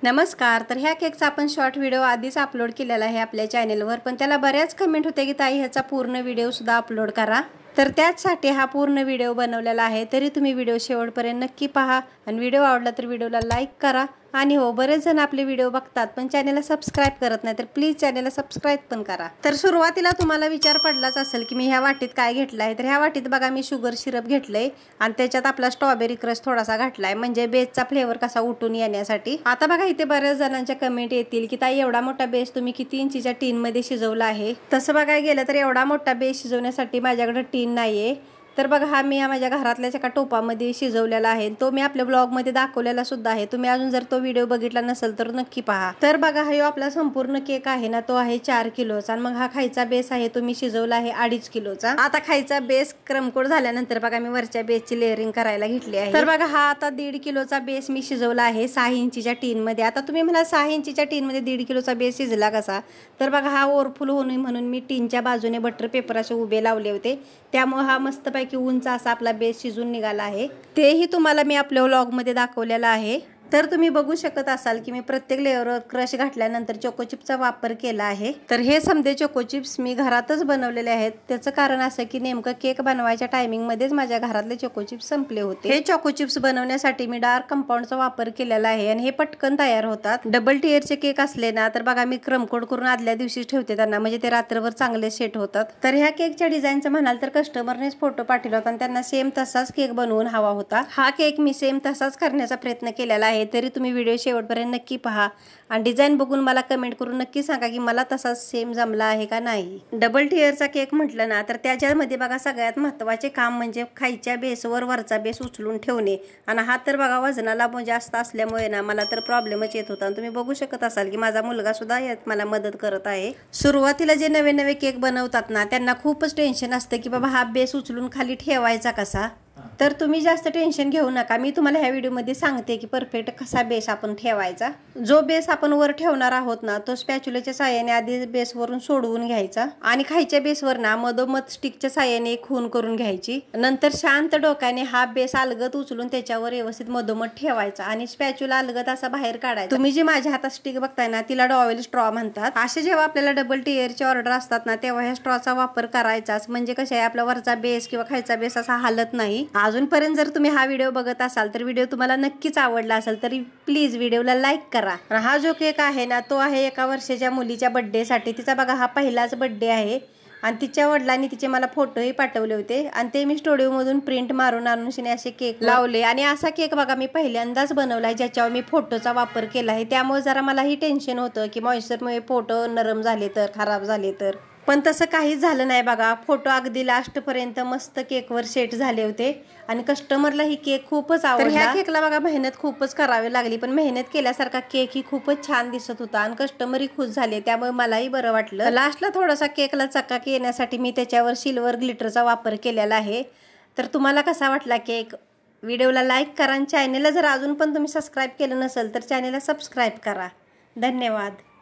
नमस्कार। तर ह्या केकचा आपण शॉर्ट व्हिडिओ आधीच अपलोड केलेला आहे आपल्या चॅनलवर, पण त्याला बऱ्याच कमेंट होते की ताई ह्याचा पूर्ण व्हिडिओ सुद्धा अपलोड करा। तर त्यासाठी हा पूर्ण व्हिडिओ बनवलेला आहे। तरी तुम्ही व्हिडिओ शेवटपर्यंत नक्की पहा आणि व्हिडिओ आवडला तर व्हिडिओला लाईक करा। आणि हो, बरेच जण आपले व्हिडिओ बघतात पण चॅनलला सबस्क्राइब करत नाही, तर प्लीज चॅनलला सबस्क्राइब पण करा। तर सुरुवातीला तुम्हाला विचार पडलाच असेल की मी ह्या वाटीत काय घेतलाय। तर ह्या वाटीत बघा मी शुगर सिरप घेतलंय आणि त्याच्यात आपला स्ट्रॉबेरी क्रश थोडासा घातलाय, म्हणजे बेसचा फ्लेवर कसा उठून येण्यासाठी। आता बघा इथे बऱ्याच जणांच्या कमेंट येतील की ताई एवढा मोठा बेस तुम्ही किती इंचीच्या टीन मध्ये शिजवला आहे। तसं बघायला गेलं तर एवढा मोठा बेस शिजवण्यासाठी माझ्याकडे टीन नाहीये। तर बघा हा मी माझ्या घरातल्याच एका टोपामध्ये शिजवलेला आहे, तो मी आपल्या ब्लॉग मध्ये दाखवलेला सुद्धा आहे। तुम्ही अजून जर तो व्हिडिओ बघितला नसेल तर नक्की पहा। तर बघा हा आपला संपूर्ण केक आहे ना, तो आहे 4 किलोचा आणि मग हा खायचा बेस आहे तो मी शिजवला आहे 2.5 किलोचा। आता खायचा बेस क्रमकोट झाल्यानंतर बघा मी वरच्या बेसची लेअरिंग करायला घेतली आहे। तर बघा हा आता 1.5 किलोचा बेस मी शिजवला आहे 6 इंचीच्या टीन मध्ये। आता तुम्ही म्हणा 6 इंचीच्या टीन मध्ये 1.5 किलोचा बेस शिजला कसा, तर बघा हा ओव्हरफुल होणे म्हणून मी टीनच्या बाजूने बटर पेपर असे उभे लावले होते, त्यामुळे हा मस्तपैकी उंच असा आपला बेस शिजून निघाला आहे। तेही तुम्हाला मी आपल्या व्लॉग मध्ये दाखवलेला आहे। तर तुम्ही बघू शकत असाल की मी प्रत्येक लेअरवर क्रश घातल्यानंतर चोको चिप्सचा वापर केला आहे। तर हे समजे चोको चिप्स मी घरातच बनवलेले आहेत। त्याचं कारण असं की नेमकं केक बनवायच्या टायमिंग मध्येच माझ्या घरातले चोको चिप्स संपले होते। हे चोको चिप्स बनवण्यासाठी मी डार्क कंपाऊंडचा वापर केलेला आहे आणि हे पटकन तयार होतात। डबल टिअरचे केक असले ना तर बघा मी क्रमकोड करून आदल्या दिवशी ठेवते त्यांना, म्हणजे ते रात्रभर चांगले सेट होतात। तर ह्या केकच्या डिझाईनचं म्हणाल तर कस्टमरनेच फोटो पाठवला होता आणि त्यांना सेम तसाच केक बनवून हवा होता। हा केक मी सेम तसाच करण्याचा प्रयत्न केलेला आहे। तरी तुम्ही व्हिडिओ शेवटपर्यंत नक्की पहा आणि डिझाईन बघून मला कमेंट करून नक्की सांगा की मला तसाच सेम जमला आहे का नाही। डबल टिअरचा केक म्हटलं ना तर त्याच्यामध्ये बघा सगळ्यात महत्त्वाचे काम म्हणजे खायच्या बेसवर वरचा बेस उचलून ठेवणे, आणि हा तर बघा वजनाला जास्त असल्यामुळे ना मला तर प्रॉब्लेमच येत होता। तुम्ही बघू शकत असाल की माझा मुलगा सुद्धा यात मला मदत करत आहे। सुरुवातीला जे नवे नवे केक बनवतात ना त्यांना खूपच टेन्शन असतं की बाबा हा बेस उचलून खाली ठेवायचा कसा। तर तुम्ही जास्त टेन्शन घेऊ नका, मी तुम्हाला ह्या व्हिडिओमध्ये सांगते की परफेक्ट कसा बेस आपण ठेवायचा। जो बेस आपण वर ठेवणार आहोत ना तो स्पॅच्युलाच्या साहाय्याने आधी बेसवरून सोडवून घ्यायचा आणि खायच्या बेसवर ना मधोमध स्टिकच्या साहाय्याने एक खून करून घ्यायची। नंतर शांत डोक्याने हा बेस अलगद उचलून त्याच्यावर व्यवस्थित मधोमध ठेवायचा आणि स्पॅच्युला अलगद असा बाहेर काढायचा। तुम्ही जी माझ्या हातात स्टिक बघताय ना तिला डॉवेल स्ट्रॉ म्हणतात। असे जेव्हा आपल्याला डबल टिअरची ऑर्डर असतात ना तेव्हा ह्या स्ट्रॉचा वापर करायचाच, म्हणजे कसं आहे आपला वरचा बेस किंवा खायचा बेस असा हालत नाही। अजूनपर्यंत जर तुम्ही हा व्हिडिओ बघत असाल तर व्हिडिओ तुम्हाला नक्कीच आवडला असेल तरी प्लीज व्हिडिओला लाईक करा। हा जो केक आहे ना तो आहे 1 वर्षाच्या मुलीच्या बर्थडे साठी। तिचा बघा हा पहिलाच बर्थडे आहे आणि तिच्या वडिलांनी तिचे मला फोटोही पाठवले होते आणि ते मी स्टुडिओ मधून प्रिंट मारून आणून असे केक लावले। आणि असा केक बघा मी पहिल्यांदाच बनवलाय ज्याच्यावर मी फोटोचा वापर केला आहे, त्यामुळे जरा मला ही टेन्शन होतं की मॉइश्चरमुळे फोटो नरम झाले तर, खराब झाले तर, पण तसं काहीच झालं नाही। बघा फोटो अगदी लास्ट पर्यंत मस्त केकवर सेट झाले होते आणि कस्टमरला ही केक खूपच आवडला। ह्या केकला बघा मेहनत खूपच करावी लागली, पण मेहनत केल्यासारखा केक ही खूपच छान दिसत होता आणि कस्टमरही खुश झाले, त्यामुळे मलाही बरं वाटलं। लास्टला थोडासा केकला चकाकी येण्यासाठी मी त्याच्यावर सिल्वर ग्लिटरचा वापर केलेला आहे। तर तुम्हाला कसा वाटला केक? व्हिडिओला लाईक करा आणि चॅनलला जर अजून पण तुम्ही सबस्क्राईब केलं नसेल तर चॅनलला सबस्क्राईब करा। धन्यवाद।